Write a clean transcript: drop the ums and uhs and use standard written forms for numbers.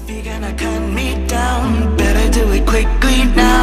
If you're gonna cut me down, better do it quickly now.